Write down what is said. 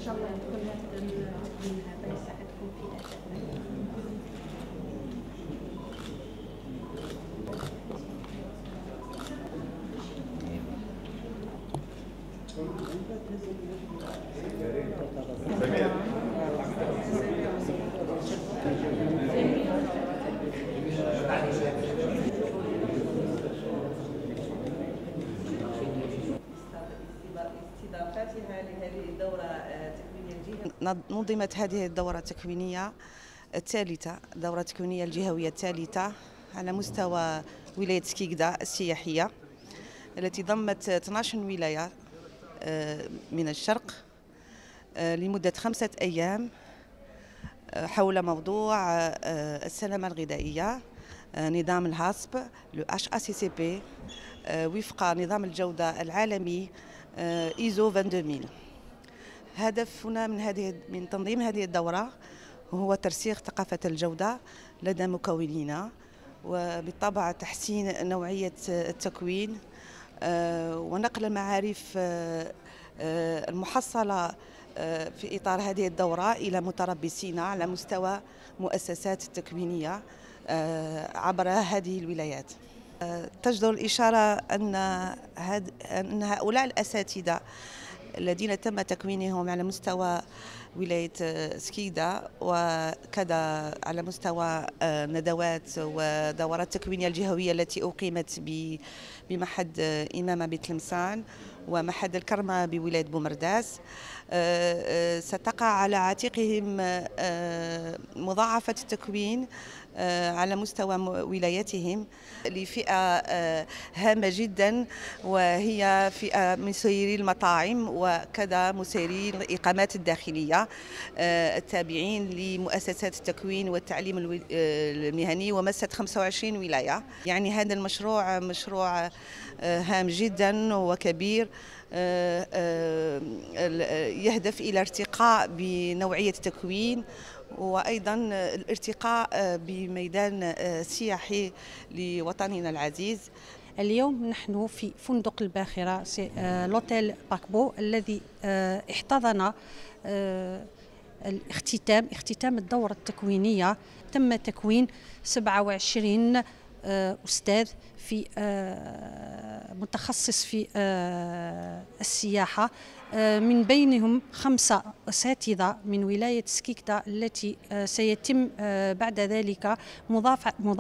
شاء الله تكون هذا التكوين هذا يساعدكم في أدائنا. استضافتها لهذه الدورة التكوينية الجهوية. نظمت هذه الدورة التكوينية الثالثة، الدورة التكوينية الجهوية الثالثة على مستوى ولاية سكيكدا السياحية، التي ضمت 12 ولاية من الشرق لمدة 5 أيام حول موضوع السلامة الغذائية، نظام الهاسب لو HACCP وفق نظام الجودة العالمي ISO 22000. هدفنا من تنظيم هذه الدورة هو ترسيخ ثقافة الجودة لدى مكونينا، وبالطبع تحسين نوعية التكوين ونقل المعارف المحصلة في إطار هذه الدورة إلى متربصين على مستوى مؤسسات التكوينية عبر هذه الولايات. تجدر الإشارة أن هؤلاء الأساتذة الذين تم تكوينهم على مستوى ولاية سكيكدا وكذا على مستوى ندوات ودورات تكوينية الجهوية التي أقيمت بمعهد إمامة بتلمسان ومعهد الكرمة بولاية بومرداس، ستقع على عاتقهم مضاعفة التكوين على مستوى ولايتهم لفئة هامة جدا، وهي فئة مسيري المطاعم وكذا مسيري الإقامات الداخلية التابعين لمؤسسات التكوين والتعليم المهني ومست 25 ولاية. يعني هذا المشروع مشروع هام جدا وكبير يهدف إلى ارتقاء بنوعية التكوين وأيضا الارتقاء بميدان سياحي لوطننا العزيز. اليوم نحن في فندق الباخرة لوتيل باكبو الذي احتضن اختتام الدورة التكوينية. تم تكوين 27 أستاذ في متخصص في السياحة، من بينهم 5 أساتذة من ولاية سكيكدا التي سيتم بعد ذلك مضاعفة